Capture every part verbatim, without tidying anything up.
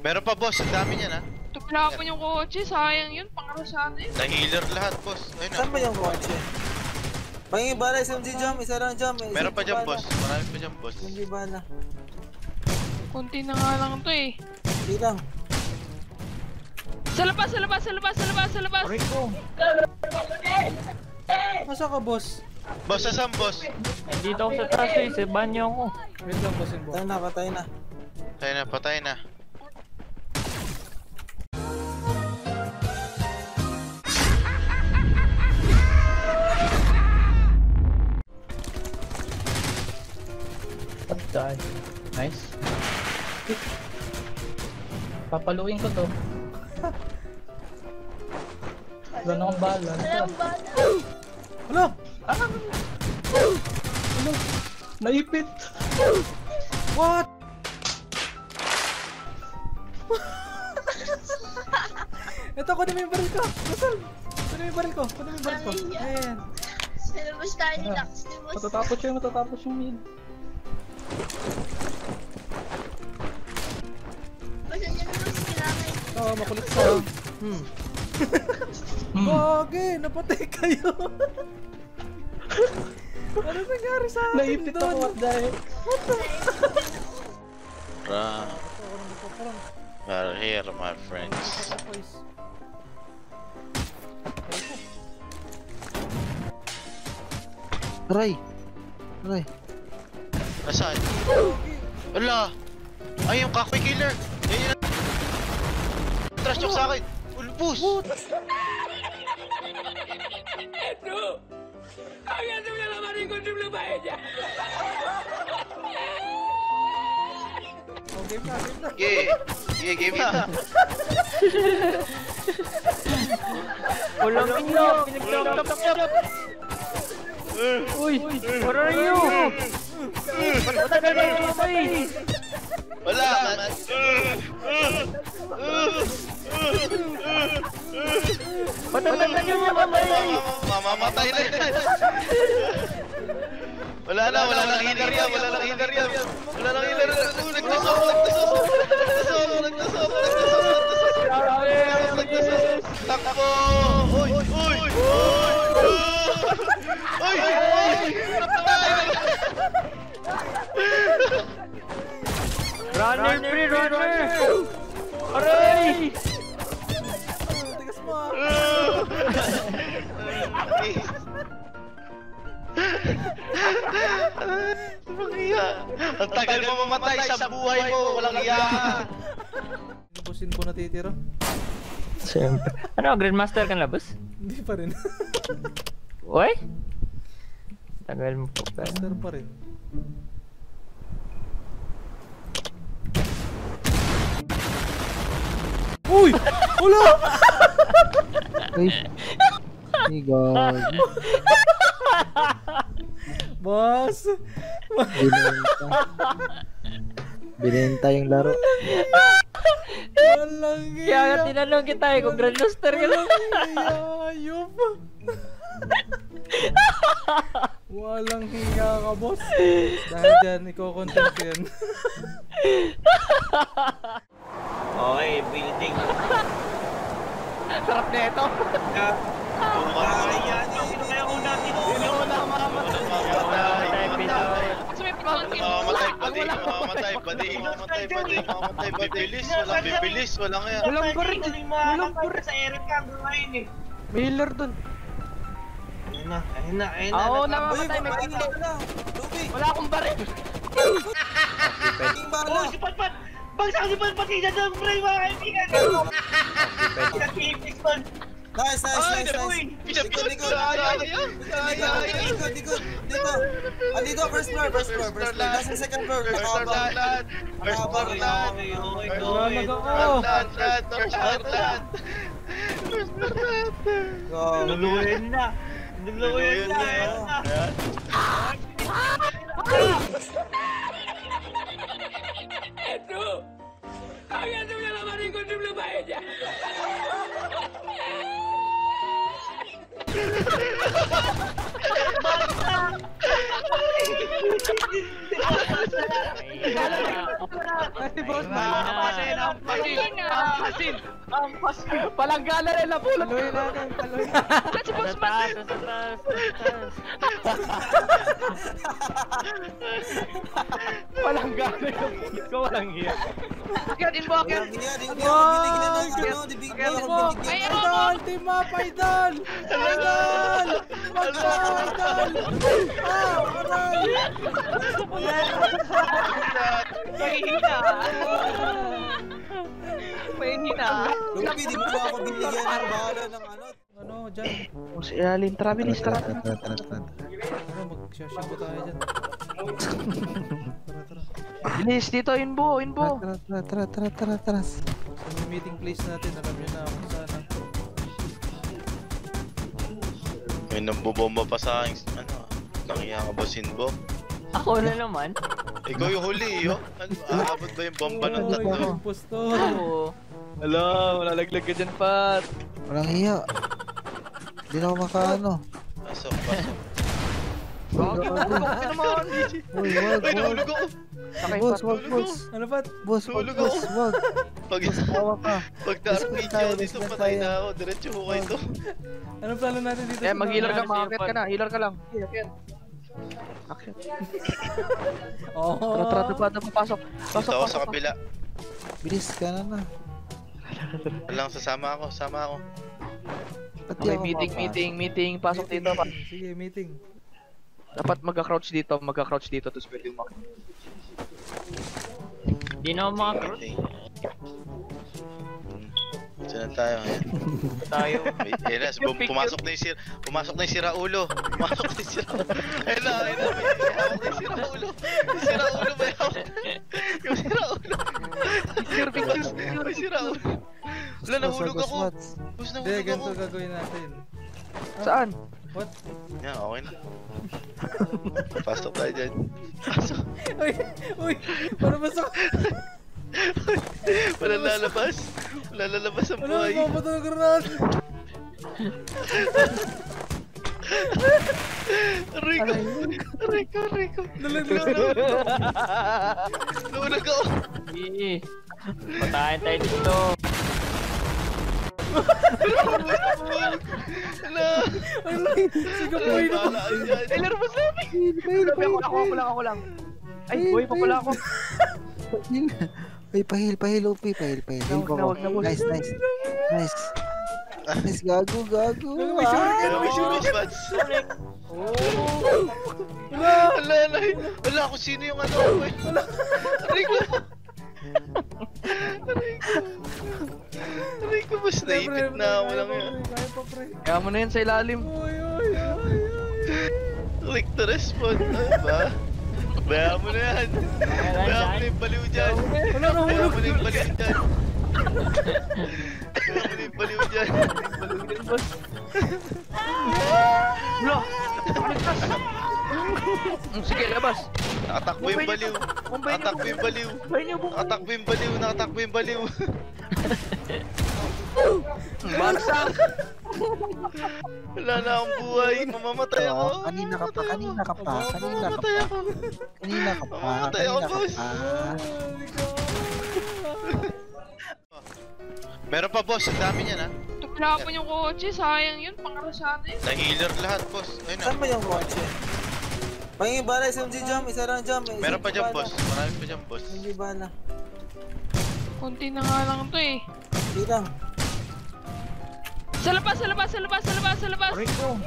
Meron pa boss, ang dami niyan ha. Tumila pa yung kotse, sayang yun, pangarasana yun. Na-healer lahat boss. Ayun na. Saan ba yung kotse? Pangingin bala, S M G jump, isa lang jump. Meron pa dyan boss, marami pa dyan boss. S M G bala. Kunti na nga lang to eh. Hindi lang. Sa labas, sa labas, sa labas, sa labas, sa labas! Rico! Masa ka boss? Boss, saan boss? Dito ako sa taas eh, sa banyo ako. Wait lang boss, patay na, patay na. Patay na, patay na. Patay. Nice. Papaluin ko to. Wala na akong bala. Hala! Ah! Ano? Naipit! What? Ito, kunin mo yung baril ko! Nasaan? Kunin mo yung baril ko! Kunin mo yung baril ko! Ayan! Sinubos tayo ni Dax. Matatapos siya, matatapos yung mid. Basta niya naman kailangan. Oo, makulit ka. Hmm. Gagi! Napatay kayo! Ano nangyari sa akin? Naipit ako, what the heck? What the Run. We're here, my friends. Aray! Aray! Nasaan? Ala! Ay, yung kakoy killer! Yan yun! Trash talk sa akin! Ulpus! Esto! ¡Hágase una lavarín con triple paella! Oh, game na, game na! Yeah! Yeah, game na! Walang inyo! Pinagtaptap! Uy! Where are you? Matagal na yung kamay! Wala man! Matagal na yung kamay! Mamamatay na yan! Wala na, wala nang healer yan, wala nang healer yan! Wala nang healer yan! Nagtasok, nagtasok! Nagtasok, nagtasok, nagtasok, nagtasok! Takbo! Uy! Uy! Uy! Uy! Runner free, runner! Aray! Tigas mo! Walang iya! Ang tagal mo mamatay sa buhay mo! Walang iya! Lubusin ko natitira? Siyempre. Ano, Grandmaster ka na, boss? Hindi pa rin. Uy? Tagal mo po ka. Master pa rin. Uy! Wala! Ay! Ay, God. Boss! Binenta. Binenta yung laro. Walang iya. Kaya nga tinanong kita eh kung Grandmaster ka na. Walang iya, ayop. Walang hiya ka, boss. Dahil dyan, iko-content ko yan. Okay, building. Sarap na ito. Kaya nyo, sino kaya una? Sino una mamamatay? Mamamatay! Kasi may pagkakas Mamamatay pa din! Mamamatay pa din! Mamamatay pa din! Mamamatay pa din! Bibilis! Walang bibilis! Walang yan! Walang baril! Walang baril sa Eric Cam ngayon eh. May healer dun. Ayun na, ayun na, ayun na. Oo, Uy, namamatay. May mamamatay healer. na. Lubi! Wala akong baril. King bala! Oh, si Patpat! Bagsak si Patpat! Isa doon, pre, mga kaibigan! Nag-i-fix man! Nice, nice, Ay, nice, uy! nice! Likod, likod! Likod, likod! Dito! Ah, dito! First floor, first floor, first floor! Nasa second floor! First floor lahat! First floor lahat! Okay, okay, First okay. floor lahat! First floor lahat! First floor lahat! Nuluhin na! Nuluhin na! Esto! ¡Hágase una lavarín con triple paella! Kasi boss, napapasaya na Ampasin! Ampasin! Ampasin! Palanggana rin na pulot. Paluin natin, paluin. Kasi boss man! Palanggana rin na pulot ko. Walang hiya. Akyat, inbo, akyat! Walang hiya, di di ako binigyan ng ano, di bigyan ako Ay, binigyan. ano mo? Idol, team up, idol! Idol! Magka, idol! Ah, aray! Mahihina! Mahihina! Lupi, di mo ako binigyan ng bahala ng ano. Ano, dyan? O si Alin, travelis, travelis. Ano, mag-shashambo tayo dyan. Tara, tara. Bilis, dito, inbo, inbo. Tara, tara, tara, tara, tara, tara. Sa meeting place natin, alam niyo na kung saan. May nambobomba pa sa akin. Ano? Nakiya ka ba, Sinbo? Ako na naman. Ikaw yung huli, yo. Ano? Aabot ba yung bomba ng tatlo? Impostor. Oo. Hala, malalaglag ka dyan, Pat. Walang hiya. Hindi na ako makaano. Pasok, pasok. Bakit mo ka naman? Uy, wag, Ay, wag. nahulog ako! Boss, wag, boss. Ano ba? Boss, wag, Nahulog boss, ako. wag. Pag, Tawa ka. pag dark video dito, patay na ako. Diretso ko kayo to. Anong plano natin dito? Eh, mag-healer ka, makakit ka na. Healer ka lang. Akit. Akit. Oo. Tara, tara, tara, tara, pasok. Dito Pasok, ako pasok. sa kabila. Bilis ka na na. Walang sasama ako, sama ako. Pati Okay, ako meeting, mapasok. meeting, meeting. Pasok dito, pa. Sige, meeting. Dapat magka-crouch dito, magka-crouch dito, tapos pwede umak. Di na ako makakrot. Okay. Saan na tayo ngayon? Tayo. Wait, ayun na, bum- pumasok na yung sira, pumasok na yung sira ulo. Pumasok na yung sira ulo. Ayun na, ayun na, may hawak na yung sira ulo. Yung sira ulo, may hawak. Yung sira ulo. May sira ulo. Wala, nahulog ako. Bus, Hindi, nahulog ganito ako. gagawin natin. Saan? What? Yan, okay na. Pasok tayo dyan. Pasok. Uy, uy, paano ba sa... Wala lalabas. Wala lalabas ang Ano, buhay. mapato ng granada? Rico! Rico, Rico! Nalaglag. Nahulog ako. Sige. Patayin tayo dito. Wala! Ano, sige po yun. Wala ka dyan. Ay, laro ba sa amin? Ako, ako, ako lang, ako lang. Ay, boy, pa pala ako. Ay, pahil, pahil, O P, pahil, pahil. Wag na, wag na, boss. Nice, nice. Nice. Nice, gago, gago. Kaya may shoes, Bats. Wala! Wala, wala. Wala kung sino yung ano. Wala. Rico! Rico! Rico, mas naipit na ako lang yan. Kaya pa, pre. Kaya mo na yan sa ilalim. Uy, uy, uy, uy. Click to respond. Ano ba? Baya mo na yan. Baya mo na yung baliw dyan. Wala na, Baya hulog. mo na yung baliw dyan. Baya mo na yung baliw dyan. Baliw din, boss. Wala! Mm, sige, labas. Nakatakbo yung baliw. Nakatakbo yung baliw. Bumbay niyo, bumbay. Nakatakbo yung baliw. Nakatakbo yung baliw. Bagsak! Wala na akong buhay. Mamamatay ako. Kanina ka pa, kanina ka pa, kanina ka pa. Mamamatay ako. Kanina ka pa, Mamamatay ako, kanina ka boss. pa. Meron pa, boss. Ang dami niyan, ha. Tuklapon yung kotse, sayang yun, pangarasada yun. Na-healer lahat, boss. Ayun na. Saan ba yung kotse? Pangin bala, S M G jump, isa lang jump. Meron pa dyan, boss. Marami pa dyan, boss. Hindi bala. Kunti na nga lang to eh. Hindi lang. Sa labas, sa labas, sa labas, sa labas, sa labas!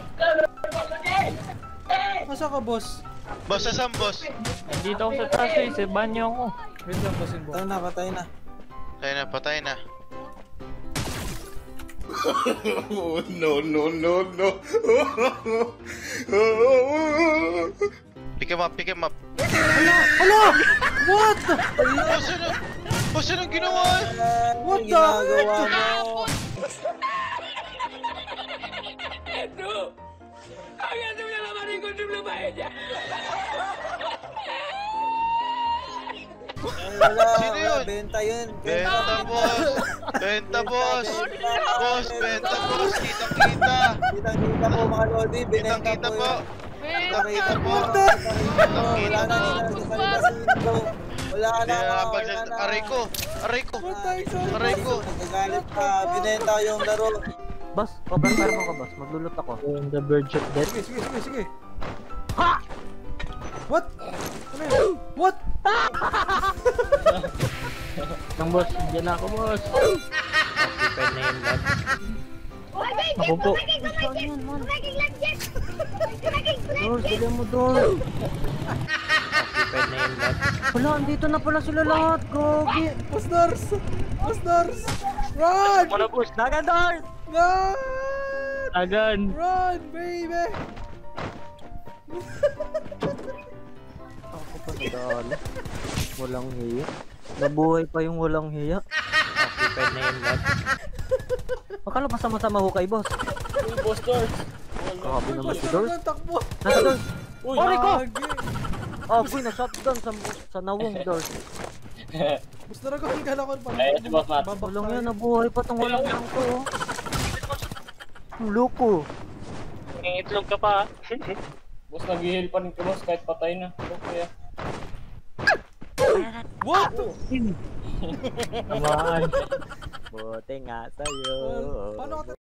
Masa ka, boss? Boss, asan, boss? Nandito ako sa taas eh, sa banyo ako. Wait lang, boss. Patay na, patay na. Patay na, patay na. Oh, no, no, no, no. Pick him up, pick him up. Hala! What? Boss, ano? Boss, anong ginawa? What the? Ginagawa mo? Esto. Hágase una lavada con su pluma ella. Ay, wala, Sino wala, yun? benta yun. Benta, boss. Benta, boss. Boss, benta, boss. Kitang-kita. Kitang-kita po mga lodi, binenta Kitang-kita po po. yun. Kitang-kita po. Wala na, wala na, wala na, wala na, wala na, Kaya, wala pag na. aray ko. Aray ko! Patay sa Aray ko! Nagagalit ka, binenta yung laro. Boss, open fire mo ka, boss. Maglulot ako. On the verge of death. Sige, sige, sige, sige. Ha! What? Ano yun? What? Nang boss, dyan na ako, boss. Open na yun, boss. Ako po. Dors, dali mo, Dors. Open na yun, boss. Wala, andito na pala sila lahat, gogi. Boss Dors! Boss Dors! Run! Ano, boss? Dagan, Dors! Run! Dagan! Run, baby! Ako pa nadali. Walang hiya. Nabuhay pa yung walang hiya. Open na yun, boss. Akala pa sama-sama ho kay boss. Uy, boss Dors. Kakabi naman si Boss Dors. Dors, takbo! Nasa Dors! Uy, Pare ko! Lagi. Oh, boy, na-shotgun sa, sa nawong Dors. Boss Dors, ang gala ko pa. Ay, si Boss Matt. Walang yan, nabuhay pa tong walang yan ko. Oh. Ang loko. Nangitlog ka pa. Boss, nag-heal pa rin ka, boss, kahit patay na. Okay, ah. What? Tamaan. Buti nga sa'yo. Paano ka